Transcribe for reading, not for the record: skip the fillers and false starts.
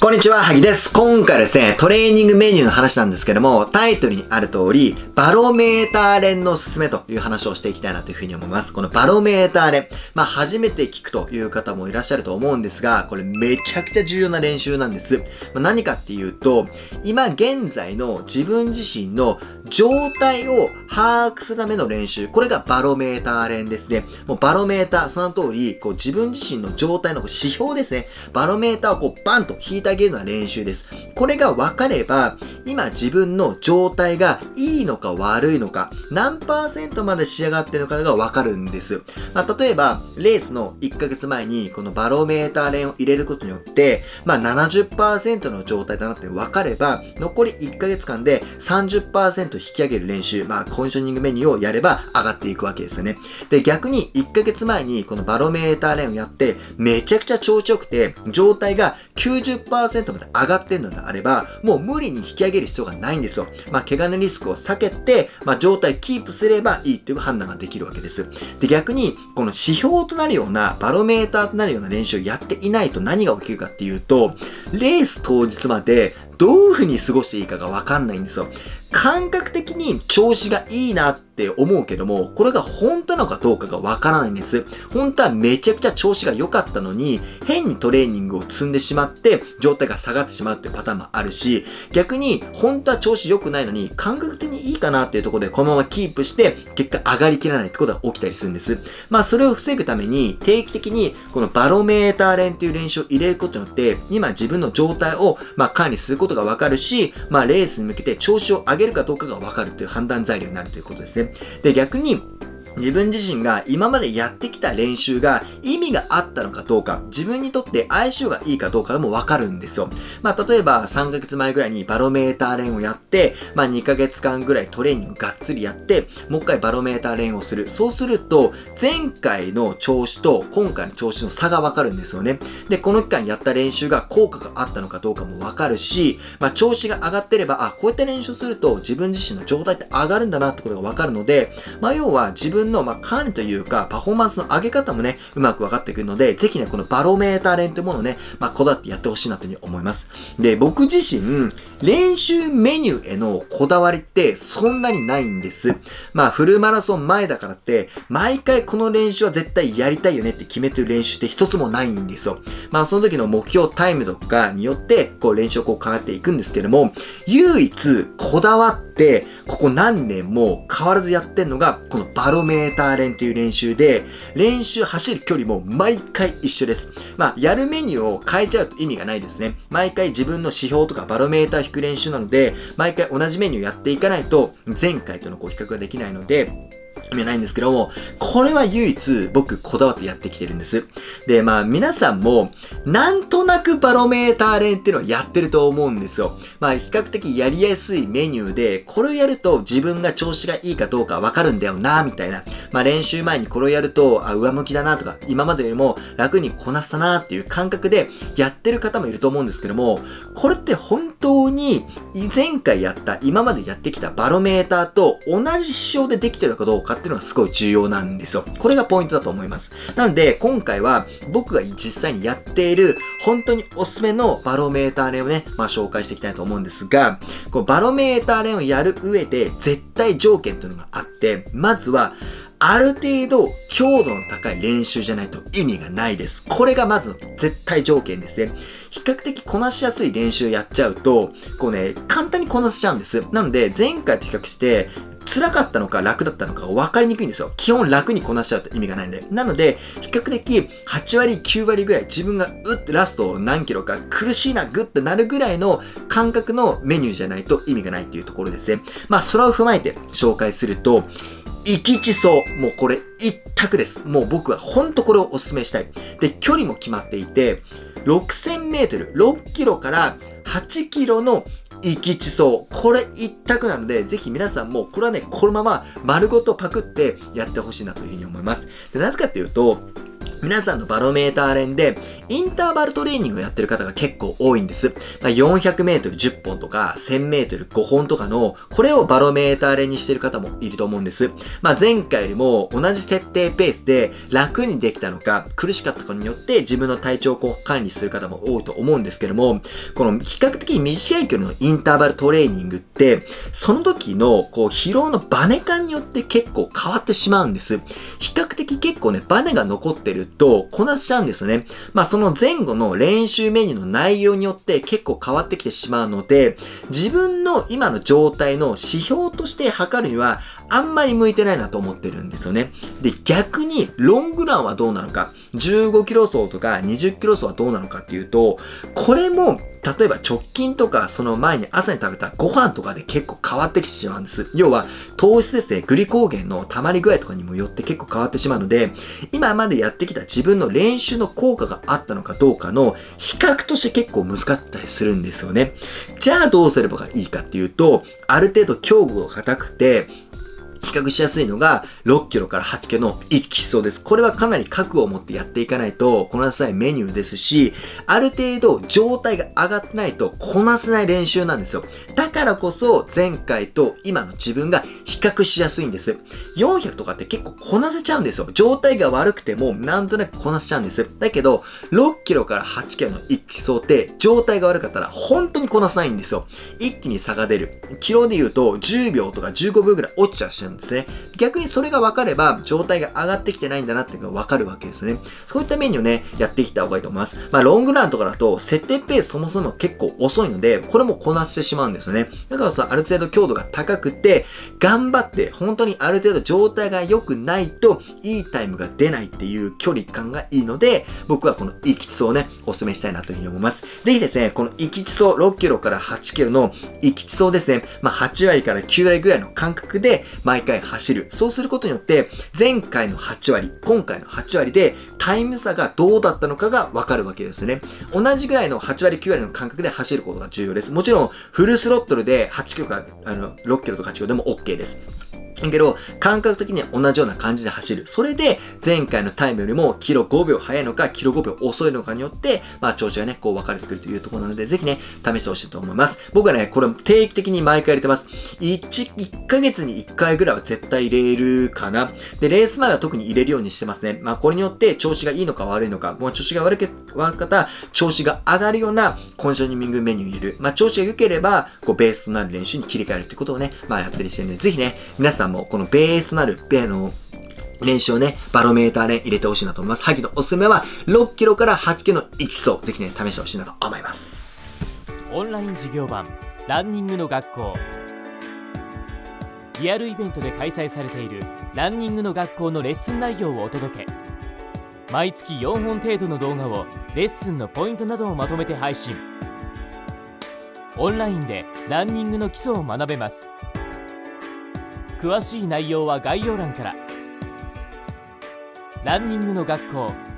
こんにちは、萩です。今回ですね、トレーニングメニューの話なんですけども、タイトルにある通り、バロメーター練のおすすめという話をしていきたいなというふうに思います。このバロメーター練。初めて聞くという方もいらっしゃると思うんですが、これめちゃくちゃ重要な練習なんです。何かっていうと、今現在の自分自身の状態を把握するための練習。これがバロメーター練ですね。もうバロメーター、その通り、自分自身の状態の指標ですね。バロメーターをバンと引いてあげるような練習です。これが分かれば、今自分の状態がいいのか悪いのか、何%まで仕上がってるのかが分かるんです。例えば、レースの1ヶ月前にこのバロメーター練を入れることによって、70% の状態だなって分かれば、残り1ヶ月間で 30% 引き上げる練習、コンディショニングメニューをやれば上がっていくわけですよね。で、逆に1ヶ月前にこのバロメーター練をやって、めちゃくちゃ調子よくて、状態が 90% まで上がってるのであれば、もう無理に引き上げる必要がないんですよ。怪我のリスクを避けて、状態キープすればいいっていう判断ができるわけです。で、逆に、この指標となるような、バロメーターとなるような練習をやっていないと何が起きるかっていうと、レース当日までどういう風に過ごしていいかがわかんないんですよ。感覚的に調子がいいなって思うけども、これが本当なのかどうかがわからないんです。本当はめちゃくちゃ調子が良かったのに、変にトレーニングを積んでしまって、状態が下がってしまうっていうパターンもあるし、逆に本当は調子良くないのに、感覚的にいいかなっていうところでこのままキープして、結果上がりきらないってことが起きたりするんです。それを防ぐために、定期的にこのバロメーター練っていう練習を入れることによって、今自分の状態を管理することがわかるし、レースに向けて調子を上げるかどうかがわかるという判断材料になるということですね。で、逆に、自分自身が今までやってきた練習が意味があったのかどうか、自分にとって相性がいいかどうかもわかるんですよ。例えば3ヶ月前ぐらいにバロメーター練をやって、2ヶ月間ぐらいトレーニングがっつりやって、もう一回バロメーター練をする。そうすると、前回の調子と今回の調子の差がわかるんですよね。で、この期間やった練習が効果があったのかどうかもわかるし、調子が上がってれば、こういった練習すると自分自身の状態って上がるんだなってことがわかるので、要は自分の管理というか、パフォーマンスの上げ方もね、うまく分かってくるので、ぜひね、このバロメーター練というものをね、こだわってやってほしいなというふうに思います。で、僕自身、練習メニューへのこだわりってそんなにないんです。フルマラソン前だからって、毎回この練習は絶対やりたいよねって決めてる練習って一つもないんですよ。その時の目標タイムとかによって、練習を変わっていくんですけども、唯一こだわって、ここ何年も変わらずやってんのが、このバロメーター練っていう練習で、練習走る距離も毎回一緒です。やるメニューを変えちゃうと意味がないですね。毎回自分の指標とかバロメーターを引く練習なので、毎回同じメニューやっていかないと、前回との比較ができないので、意味ないんですけども、これは唯一僕こだわってやってきてるんです。で、皆さんもなんとなくバロメーター練っていうのをやってると思うんですよ。比較的やりやすいメニューで、これをやると自分が調子がいいかどうかわかるんだよな、みたいな。練習前にこれをやると、上向きだなとか、今までよりも楽にこなせたなっていう感覚でやってる方もいると思うんですけども、これって本当に前回やった、今までやってきたバロメーターと同じ指標でできてるかどうかっていうのがすごい重要なんですよ。これがポイントだと思います。なので、今回は僕が実際にやっている本当におすすめのバロメーター練をね、紹介していきたいと思うんですが、このバロメーター練をやる上で絶対条件というのがあって、まずは、ある程度強度の高い練習じゃないと意味がないです。これがまずの絶対条件ですね。比較的こなしやすい練習やっちゃうと、簡単にこなせちゃうんです。なので、前回と比較して、辛かったのか楽だったのかが分かりにくいんですよ。基本楽にこなしちゃうと意味がないんで。なので、比較的8割、9割ぐらい自分がってラスト何キロか苦しいな、グッてなるぐらいの感覚のメニューじゃないと意味がないっていうところですね。それを踏まえて紹介すると、域地走。もうこれ一択です。もう僕はほんとこれをお勧めしたい。で、距離も決まっていて、6000メートル、6キロから8キロの域地走。これ一択なので、ぜひ皆さんも、これはね、このまま丸ごとパクってやってほしいなというふうに思います。で、なぜかっていうと、 皆さんのバロメーター練で、インターバルトレーニングをやってる方が結構多いんです。400メートル10本とか、1000メートル5本とかの、これをバロメーター練にしてる方もいると思うんです。前回よりも同じ設定ペースで楽にできたのか、苦しかったかによって自分の体調を管理する方も多いと思うんですけども、この比較的短い距離のインターバルトレーニングって、その時の疲労のバネ感によって結構変わってしまうんです。比較的結構ね、バネが残ってるとこなしちゃうんですよね。その前後の練習メニューの内容によって結構変わってきてしまうので、自分の今の状態の指標として測るにはあんまり向いてないなと思ってるんですよね。で、逆にロングランはどうなのか、15キロ走とか20キロ走はどうなのかっていうと、これも例えば直近とかその前に朝に食べたご飯とかで結構変わってきてしまうんです。要は糖質ですね、グリコーゲンの溜まり具合とかにもよって結構変わってしまうので、今までやってきた自分の練習の効果があったのかどうかの比較として結構難かったりするんですよね。じゃあどうすればいいかっていうと、ある程度強度が硬くて、比較しやすいのが6キロから8キロの1基礎です。これはかなり覚悟を持ってやっていかないとこなせないメニューですし、ある程度状態が上がってないとこなせない練習なんですよ。だからこそ前回と今の自分が比較しやすいんです。400とかって結構こなせちゃうんですよ。状態が悪くてもなんとなくこなせちゃうんです。だけど6キロから8キロの1基礎って状態が悪かったら本当にこなせないんですよ。一気に差が出る。キロで言うと10秒とか15秒ぐらい落ちちゃうんですね。逆にそれが分かれば状態が上がってきてないんだなっていうのが分かるわけですね。そういったメニューをね、やっていった方がいいと思います。ロングランとかだと設定ペースそもそも結構遅いので、これもこなしてしまうんですよね。だからある程度強度が高くて、頑張って本当にある程度状態が良くないといいタイムが出ないっていう距離感がいいので、僕はこの行き地走をね、お勧めしたいなというふうに思います。ぜひですね、この行き地走6キロから8キロの行き地走ですね、8割から9割ぐらいの感覚で毎回走る。そうすることによって、前回の8割、今回の8割でタイム差がどうだったのかがわかるわけですね。同じぐらいの8割9割の感覚で走ることが重要です。もちろん、フルスロットルで8キロか6キロとか8キロでも OK です。だけど、感覚的には同じような感じで走る。それで、前回のタイムよりも、キロ5秒早いのか、キロ5秒遅いのかによって、調子がね、分かれてくるというところなので、ぜひね、試してほしいと思います。僕はね、これ定期的に毎回入れてます。1ヶ月に1回ぐらいは絶対入れるかな。で、レース前は特に入れるようにしてますね。これによって調子がいいのか悪いのか、調子が悪かったら、調子が上がるようなコンディショニングメニュー入れる。調子が良ければ、ベースとなる練習に切り替えるってことをね、やったりしてるので、ぜひね、皆さんもこのベースとなる、練習をね、バロメーターで入れてほしいなと思います。萩のおすすめは、6キロから8キロの行き走。ぜひね、試してほしいなと思います。 オンライン授業版、ランニングの学校。リアルイベントで開催されているランニングの学校のレッスン内容をお届け。毎月4本程度の動画をレッスンのポイントなどをまとめて配信。オンラインでランニングの基礎を学べます。詳しい内容は概要欄から。ランニングの学校。